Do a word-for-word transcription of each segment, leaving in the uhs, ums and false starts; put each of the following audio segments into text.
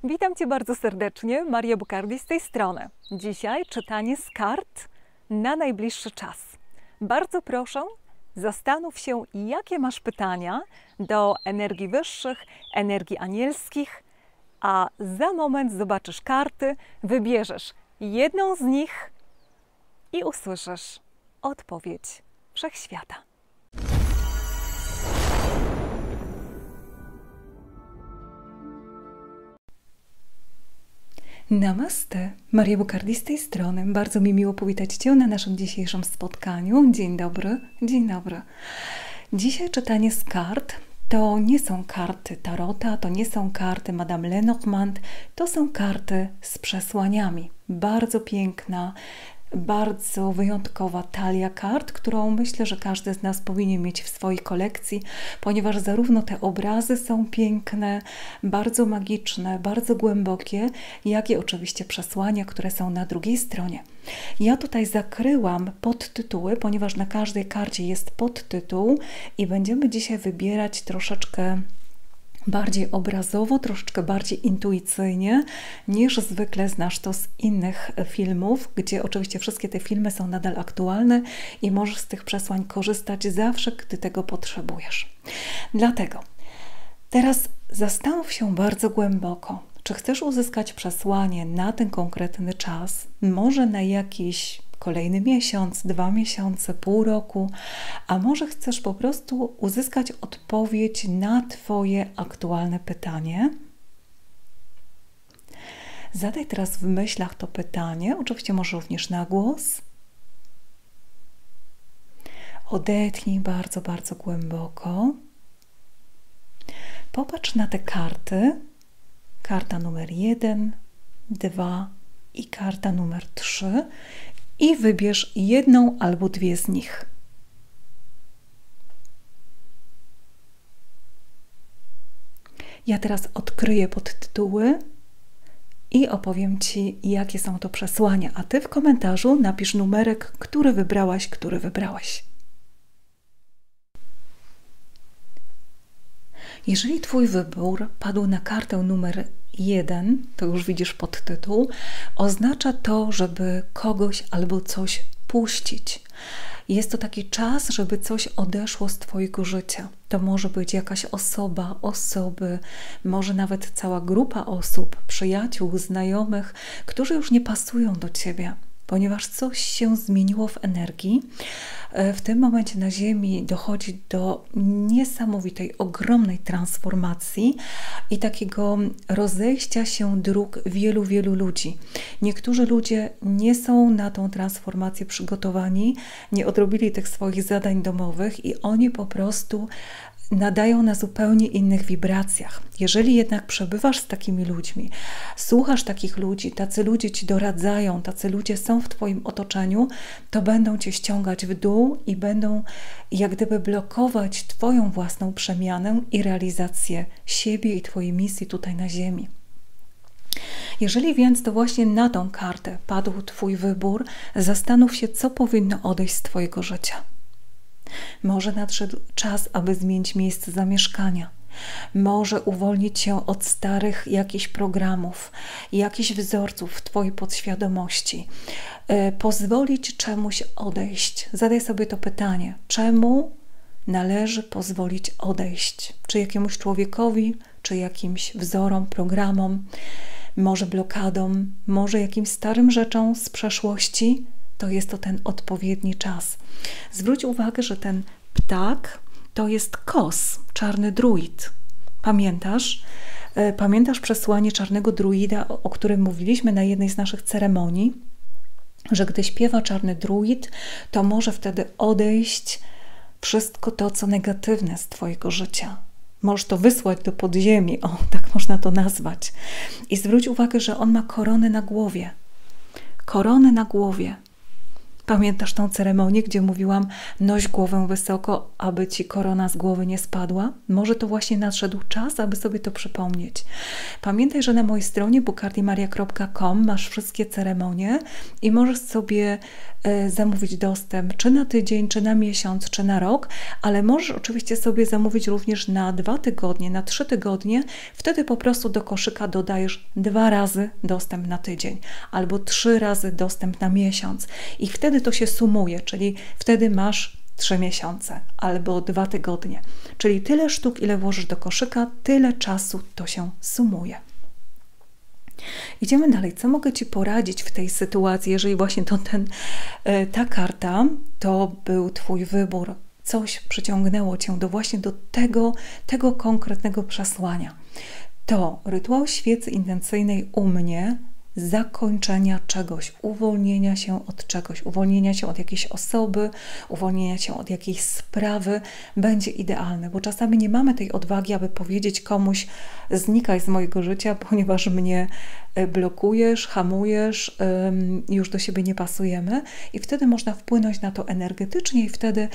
Witam Cię bardzo serdecznie, Maria Bukardi z tej strony. Dzisiaj czytanie z kart na najbliższy czas. Bardzo proszę, zastanów się, jakie masz pytania do energii wyższych, energii anielskich, a za moment zobaczysz karty, wybierzesz jedną z nich i usłyszysz odpowiedź Wszechświata. Namaste, Maria Bukardi z tej strony. Bardzo mi miło powitać Cię na naszym dzisiejszym spotkaniu. Dzień dobry, dzień dobry. Dzisiaj czytanie z kart. To nie są karty Tarota, to nie są karty Madame Lenormand, to są karty z przesłaniami. Bardzo piękna, bardzo wyjątkowa talia kart, którą myślę, że każdy z nas powinien mieć w swojej kolekcji, ponieważ zarówno te obrazy są piękne, bardzo magiczne, bardzo głębokie, jak i oczywiście przesłania, które są na drugiej stronie. Ja tutaj zakryłam podtytuły, ponieważ na każdej karcie jest podtytuł i będziemy dzisiaj wybierać troszeczkę bardziej obrazowo, troszeczkę bardziej intuicyjnie, niż zwykle znasz to z innych filmów, gdzie oczywiście wszystkie te filmy są nadal aktualne i możesz z tych przesłań korzystać zawsze, gdy tego potrzebujesz. Dlatego teraz zastanów się bardzo głęboko, czy chcesz uzyskać przesłanie na ten konkretny czas, może na jakiś kolejny miesiąc, dwa miesiące, pół roku, a może chcesz po prostu uzyskać odpowiedź na Twoje aktualne pytanie? Zadaj teraz w myślach to pytanie, oczywiście może również na głos. Odetchnij bardzo, bardzo głęboko. Popatrz na te karty. Karta numer jeden, dwa i karta numer trzy. I wybierz jedną albo dwie z nich. Ja teraz odkryję podtytuły i opowiem Ci, jakie są to przesłania, a Ty w komentarzu napisz numerek, który wybrałaś, który wybrałaś. Jeżeli Twój wybór padł na kartę numer jeden, to już widzisz podtytuł, oznacza to, żeby kogoś albo coś puścić. Jest to taki czas, żeby coś odeszło z Twojego życia. To może być jakaś osoba, osoby, może nawet cała grupa osób, przyjaciół, znajomych, którzy już nie pasują do Ciebie, ponieważ coś się zmieniło w energii. W tym momencie na Ziemi dochodzi do niesamowitej, ogromnej transformacji i takiego rozejścia się dróg wielu, wielu ludzi. Niektórzy ludzie nie są na tą transformację przygotowani, nie odrobili tych swoich zadań domowych i oni po prostu nadają na zupełnie innych wibracjach. Jeżeli jednak przebywasz z takimi ludźmi, słuchasz takich ludzi, tacy ludzie Ci doradzają, tacy ludzie są w Twoim otoczeniu, to będą Cię ściągać w dół i będą jak gdyby blokować Twoją własną przemianę i realizację siebie i Twojej misji tutaj na Ziemi. Jeżeli więc to właśnie na tą kartę padł Twój wybór, zastanów się, co powinno odejść z Twojego życia. Może nadszedł czas, aby zmienić miejsce zamieszkania. Może uwolnić się od starych jakichś programów, jakichś wzorców w Twojej podświadomości. Yy, pozwolić czemuś odejść. Zadaj sobie to pytanie. Czemu należy pozwolić odejść? Czy jakiemuś człowiekowi, czy jakimś wzorom, programom, może blokadom, może jakimś starym rzeczom z przeszłości? To jest to ten odpowiedni czas. Zwróć uwagę, że ten ptak to jest kos, czarny druid. Pamiętasz? Pamiętasz przesłanie czarnego druida, o którym mówiliśmy na jednej z naszych ceremonii? Że gdy śpiewa czarny druid, to może wtedy odejść wszystko to, co negatywne z Twojego życia. Możesz to wysłać do podziemi, o, tak można to nazwać. I zwróć uwagę, że on ma koronę na głowie. Koronę na głowie. Pamiętasz tą ceremonię, gdzie mówiłam, noś głowę wysoko, aby ci korona z głowy nie spadła? Może to właśnie nadszedł czas, aby sobie to przypomnieć. Pamiętaj, że na mojej stronie bukardimaria kropka com masz wszystkie ceremonie i możesz sobie e, zamówić dostęp czy na tydzień, czy na miesiąc, czy na rok, ale możesz oczywiście sobie zamówić również na dwa tygodnie, na trzy tygodnie. Wtedy po prostu do koszyka dodajesz dwa razy dostęp na tydzień albo trzy razy dostęp na miesiąc i wtedy to się sumuje, czyli wtedy masz trzy miesiące albo dwa tygodnie. Czyli tyle sztuk, ile włożysz do koszyka, tyle czasu to się sumuje. Idziemy dalej. Co mogę Ci poradzić w tej sytuacji, jeżeli właśnie to ten, ta karta to był Twój wybór, coś przyciągnęło Cię do właśnie do tego, tego konkretnego przesłania. To rytuał świecy intencyjnej u mnie zakończenia czegoś, uwolnienia się od czegoś, uwolnienia się od jakiejś osoby, uwolnienia się od jakiejś sprawy będzie idealne, bo czasami nie mamy tej odwagi, aby powiedzieć komuś znikaj z mojego życia, ponieważ mnie blokujesz, hamujesz, już do siebie nie pasujemy i wtedy można wpłynąć na to energetycznie i wtedy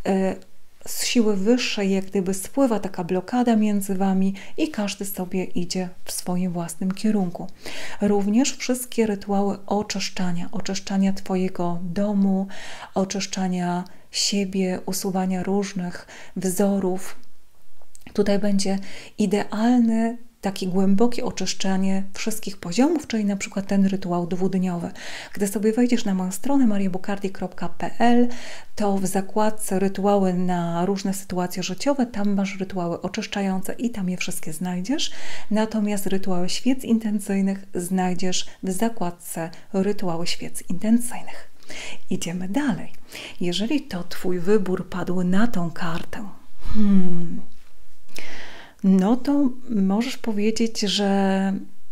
z siły wyższej jak gdyby spływa taka blokada między Wami i każdy sobie idzie w swoim własnym kierunku. Również wszystkie rytuały oczyszczania, oczyszczania Twojego domu, oczyszczania siebie, usuwania różnych wzorów. Tutaj będzie idealny takie głębokie oczyszczanie wszystkich poziomów, czyli na przykład ten rytuał dwudniowy. Gdy sobie wejdziesz na moją stronę maria bukardi kropka p l, to w zakładce rytuały na różne sytuacje życiowe, tam masz rytuały oczyszczające i tam je wszystkie znajdziesz. Natomiast rytuały świec intencyjnych znajdziesz w zakładce rytuały świec intencyjnych. Idziemy dalej. Jeżeli to Twój wybór padł na tą kartę, hmm, no to możesz powiedzieć, że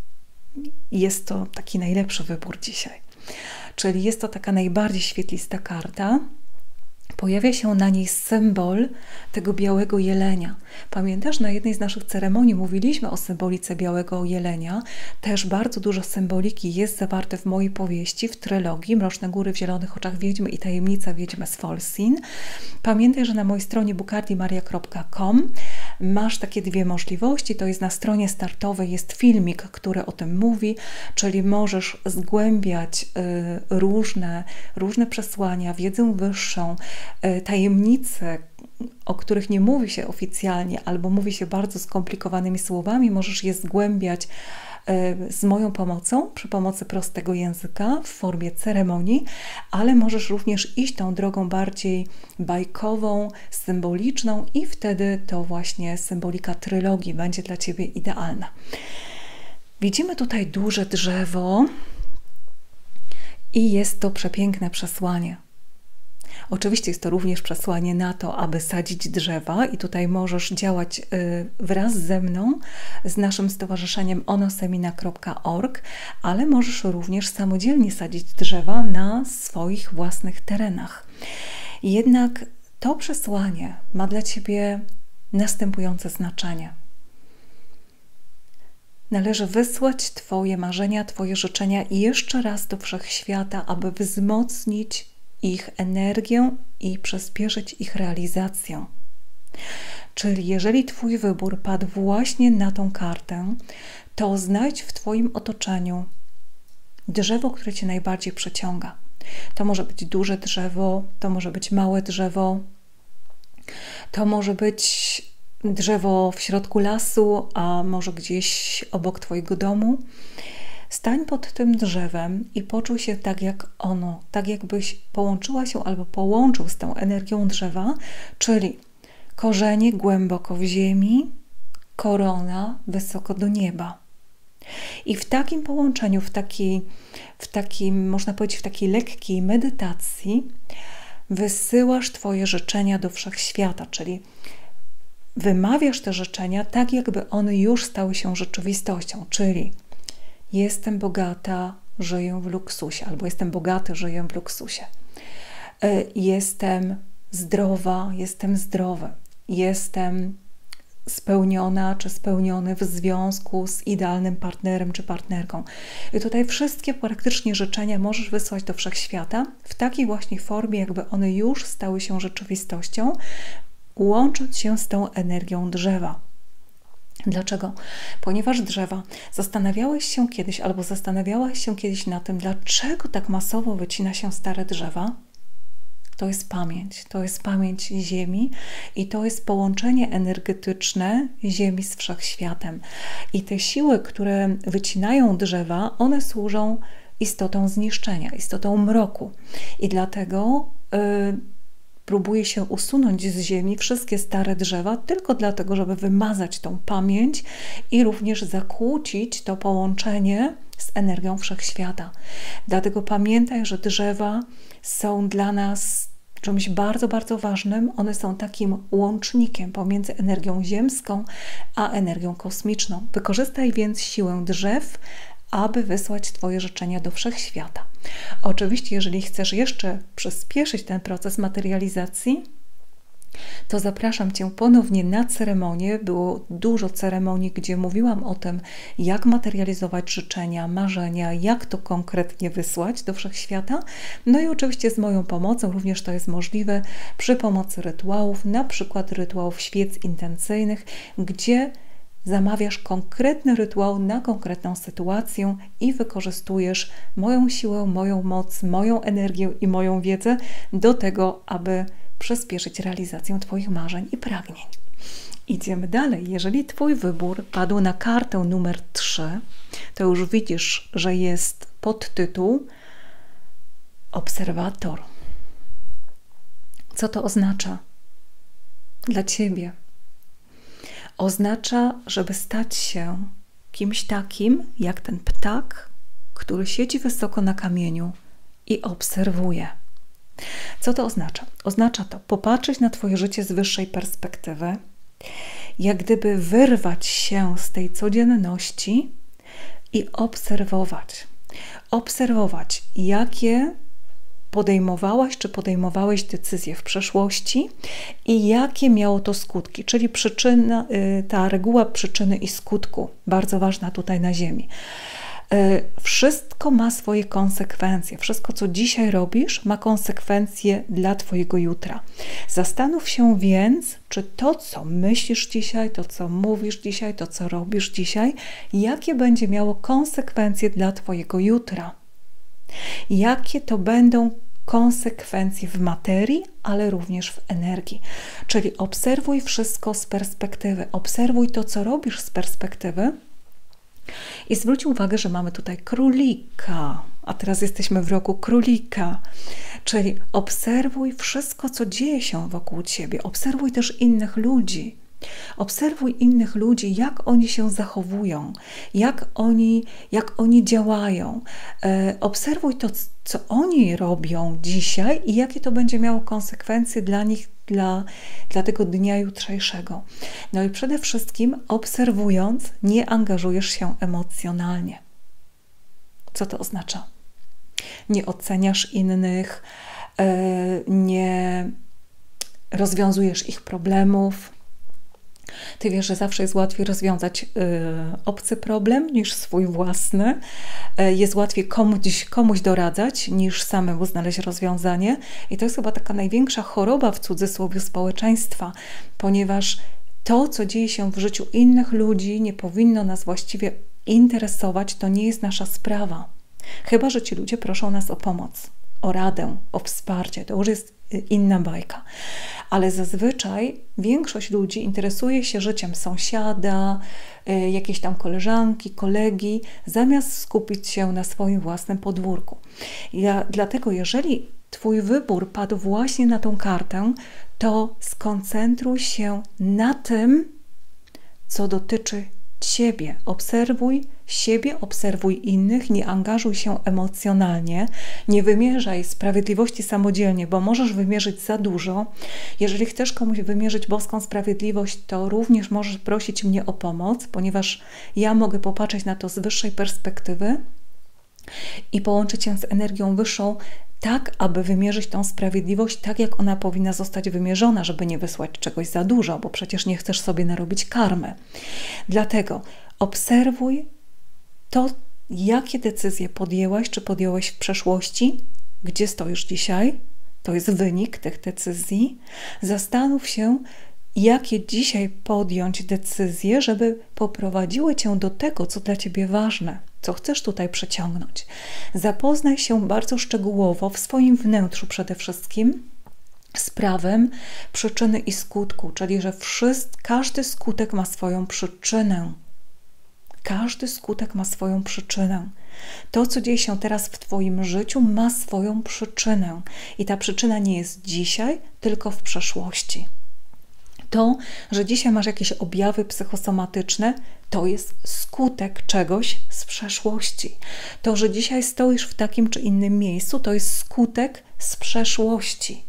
jest to taki najlepszy wybór dzisiaj. Czyli jest to taka najbardziej świetlista karta. Pojawia się na niej symbol tego białego jelenia. Pamiętasz, na jednej z naszych ceremonii mówiliśmy o symbolice białego jelenia. Też bardzo dużo symboliki jest zawarte w mojej powieści, w trylogii Mroczne Góry w zielonych oczach wiedźmy i Tajemnica wiedźmy z Folsin. Pamiętaj, że na mojej stronie bukardimaria kropka com masz takie dwie możliwości. To jest na stronie startowej jest filmik, który o tym mówi, czyli możesz zgłębiać y, różne, różne przesłania, wiedzę wyższą, y, tajemnice, o których nie mówi się oficjalnie albo mówi się bardzo skomplikowanymi słowami, możesz je zgłębiać z moją pomocą, przy pomocy prostego języka w formie ceremonii, ale możesz również iść tą drogą bardziej bajkową, symboliczną i wtedy to właśnie symbolika trylogii będzie dla Ciebie idealna. Widzimy tutaj duże drzewo i jest to przepiękne przesłanie. Oczywiście jest to również przesłanie na to, aby sadzić drzewa i tutaj możesz działać wraz ze mną, z naszym stowarzyszeniem onosemina kropka org, ale możesz również samodzielnie sadzić drzewa na swoich własnych terenach. Jednak to przesłanie ma dla Ciebie następujące znaczenie. Należy wysłać Twoje marzenia, Twoje życzenia i jeszcze raz do wszechświata, aby wzmocnić ich energię i przyspieszyć ich realizację. Czyli jeżeli Twój wybór padł właśnie na tą kartę, to znajdź w Twoim otoczeniu drzewo, które Cię najbardziej przyciąga. To może być duże drzewo, to może być małe drzewo, to może być drzewo w środku lasu, a może gdzieś obok Twojego domu. Stań pod tym drzewem i poczuj się tak jak ono, tak jakbyś połączyła się albo połączył z tą energią drzewa, czyli korzenie głęboko w ziemi, korona wysoko do nieba. I w takim połączeniu, w takiej, w takim, można powiedzieć, w takiej lekkiej medytacji wysyłasz Twoje życzenia do wszechświata, czyli wymawiasz te życzenia tak, jakby one już stały się rzeczywistością, czyli jestem bogata, żyję w luksusie, albo jestem bogaty, żyję w luksusie. Jestem zdrowa, jestem zdrowy, jestem spełniona czy spełniony w związku z idealnym partnerem czy partnerką. I tutaj wszystkie praktycznie życzenia możesz wysłać do wszechświata w takiej właśnie formie, jakby one już stały się rzeczywistością, łącząc się z tą energią drzewa. Dlaczego? Ponieważ drzewa, zastanawiałeś się kiedyś albo zastanawiałaś się kiedyś na tym, dlaczego tak masowo wycina się stare drzewa? To jest pamięć, to jest pamięć Ziemi i to jest połączenie energetyczne Ziemi z Wszechświatem. I te siły, które wycinają drzewa, one służą istotą zniszczenia, istotą mroku. I dlatego yy, próbuje się usunąć z Ziemi wszystkie stare drzewa, tylko dlatego, żeby wymazać tą pamięć i również zakłócić to połączenie z energią Wszechświata. Dlatego pamiętaj, że drzewa są dla nas czymś bardzo, bardzo ważnym. One są takim łącznikiem pomiędzy energią ziemską a energią kosmiczną. Wykorzystaj więc siłę drzew, aby wysłać Twoje życzenia do Wszechświata. Oczywiście, jeżeli chcesz jeszcze przyspieszyć ten proces materializacji, to zapraszam Cię ponownie na ceremonię. Było dużo ceremonii, gdzie mówiłam o tym, jak materializować życzenia, marzenia, jak to konkretnie wysłać do Wszechświata. No i oczywiście z moją pomocą również to jest możliwe przy pomocy rytuałów, na przykład rytuałów świec intencyjnych, gdzie zamawiasz konkretny rytuał na konkretną sytuację i wykorzystujesz moją siłę, moją moc, moją energię i moją wiedzę do tego, aby przyspieszyć realizację Twoich marzeń i pragnień. Idziemy dalej. Jeżeli Twój wybór padł na kartę numer trzy, to już widzisz, że jest podtytuł Obserwator. Co to oznacza dla Ciebie? Oznacza, żeby stać się kimś takim, jak ten ptak, który siedzi wysoko na kamieniu i obserwuje. Co to oznacza? Oznacza to popatrzeć na Twoje życie z wyższej perspektywy, jak gdyby wyrwać się z tej codzienności i obserwować. Obserwować, jakie podejmowałaś czy podejmowałeś decyzje w przeszłości i jakie miało to skutki, czyli przyczyna, ta reguła przyczyny i skutku, bardzo ważna tutaj na Ziemi. Wszystko ma swoje konsekwencje. Wszystko, co dzisiaj robisz, ma konsekwencje dla Twojego jutra. Zastanów się więc, czy to, co myślisz dzisiaj, to, co mówisz dzisiaj, to, co robisz dzisiaj, jakie będzie miało konsekwencje dla Twojego jutra. Jakie to będą konsekwencje w materii, ale również w energii. Czyli obserwuj wszystko z perspektywy. Obserwuj to, co robisz z perspektywy. I zwróć uwagę, że mamy tutaj królika, a teraz jesteśmy w roku królika, czyli obserwuj wszystko, co dzieje się wokół Ciebie. Obserwuj też innych ludzi. Obserwuj innych ludzi, jak oni się zachowują, jak oni, jak oni działają. E, obserwuj to, co oni robią dzisiaj i jakie to będzie miało konsekwencje dla nich, dla, dla tego dnia jutrzejszego. No i przede wszystkim obserwując, nie angażujesz się emocjonalnie. Co to oznacza? Nie oceniasz innych, e, nie rozwiązujesz ich problemów. Ty wiesz, że zawsze jest łatwiej rozwiązać y, obcy problem niż swój własny. Y, jest łatwiej komuś, komuś doradzać niż samemu znaleźć rozwiązanie. I to jest chyba taka największa choroba w cudzysłowie społeczeństwa, ponieważ to, co dzieje się w życiu innych ludzi, nie powinno nas właściwie interesować, to nie jest nasza sprawa. Chyba że ci ludzie proszą nas o pomoc, o radę, o wsparcie. To już jest inna bajka. Ale zazwyczaj większość ludzi interesuje się życiem sąsiada, y, jakiejś tam koleżanki, kolegi, zamiast skupić się na swoim własnym podwórku. Ja, dlatego jeżeli Twój wybór padł właśnie na tą kartę, to skoncentruj się na tym, co dotyczy Ciebie. Obserwuj siebie, obserwuj innych, nie angażuj się emocjonalnie, nie wymierzaj sprawiedliwości samodzielnie, bo możesz wymierzyć za dużo. Jeżeli chcesz komuś wymierzyć boską sprawiedliwość, to również możesz prosić mnie o pomoc, ponieważ ja mogę popatrzeć na to z wyższej perspektywy i połączyć się z energią wyższą, tak aby wymierzyć tą sprawiedliwość tak, jak ona powinna zostać wymierzona, żeby nie wysłać czegoś za dużo, bo przecież nie chcesz sobie narobić karmy. Dlatego obserwuj to, jakie decyzje podjęłaś, czy podjąłeś w przeszłości, gdzie stoisz dzisiaj, to jest wynik tych decyzji. Zastanów się, jakie dzisiaj podjąć decyzje, żeby poprowadziły Cię do tego, co dla Ciebie ważne, co chcesz tutaj przeciągnąć. Zapoznaj się bardzo szczegółowo w swoim wnętrzu przede wszystkim z prawem przyczyny i skutku, czyli że wszystko, każdy skutek ma swoją przyczynę. Każdy skutek ma swoją przyczynę. To, co dzieje się teraz w Twoim życiu, ma swoją przyczynę. I ta przyczyna nie jest dzisiaj, tylko w przeszłości. To, że dzisiaj masz jakieś objawy psychosomatyczne, to jest skutek czegoś z przeszłości. To, że dzisiaj stoisz w takim czy innym miejscu, to jest skutek z przeszłości.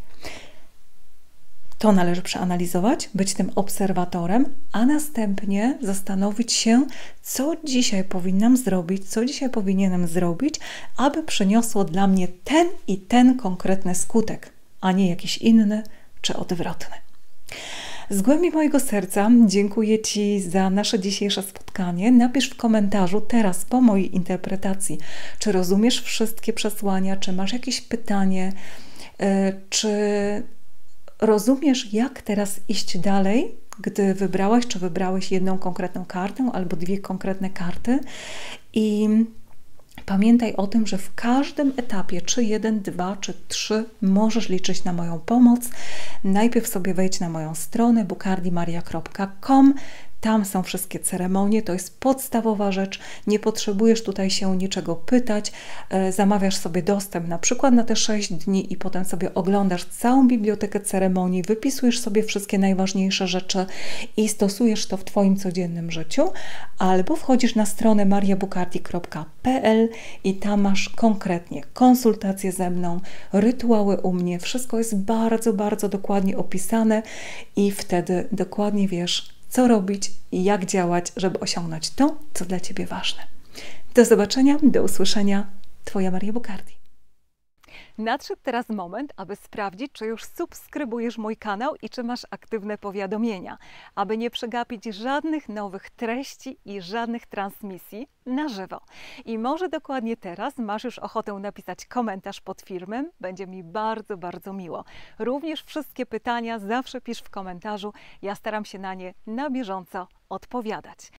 To należy przeanalizować, być tym obserwatorem, a następnie zastanowić się, co dzisiaj powinnam zrobić, co dzisiaj powinienem zrobić, aby przyniosło dla mnie ten i ten konkretny skutek, a nie jakiś inny czy odwrotny. Z głębi mojego serca dziękuję Ci za nasze dzisiejsze spotkanie. Napisz w komentarzu teraz po mojej interpretacji, czy rozumiesz wszystkie przesłania, czy masz jakieś pytanie, czy rozumiesz, jak teraz iść dalej, gdy wybrałaś czy wybrałeś jedną konkretną kartę albo dwie konkretne karty. I pamiętaj o tym, że w każdym etapie, czy jeden, dwa, czy trzy, możesz liczyć na moją pomoc. Najpierw sobie wejdź na moją stronę bukardimaria kropka com. Tam są wszystkie ceremonie, to jest podstawowa rzecz, nie potrzebujesz tutaj się niczego pytać, zamawiasz sobie dostęp na przykład na te sześć dni i potem sobie oglądasz całą bibliotekę ceremonii, wypisujesz sobie wszystkie najważniejsze rzeczy i stosujesz to w Twoim codziennym życiu, albo wchodzisz na stronę maria bukardi kropka p l i tam masz konkretnie konsultacje ze mną, rytuały u mnie, wszystko jest bardzo, bardzo dokładnie opisane i wtedy dokładnie wiesz, co robić i jak działać, żeby osiągnąć to, co dla Ciebie ważne. Do zobaczenia, do usłyszenia. Twoja Maria Bukardi. Nadszedł teraz moment, aby sprawdzić, czy już subskrybujesz mój kanał i czy masz aktywne powiadomienia, aby nie przegapić żadnych nowych treści i żadnych transmisji na żywo. I może dokładnie teraz masz już ochotę napisać komentarz pod filmem, będzie mi bardzo, bardzo miło. Również wszystkie pytania zawsze pisz w komentarzu, ja staram się na nie na bieżąco odpowiadać.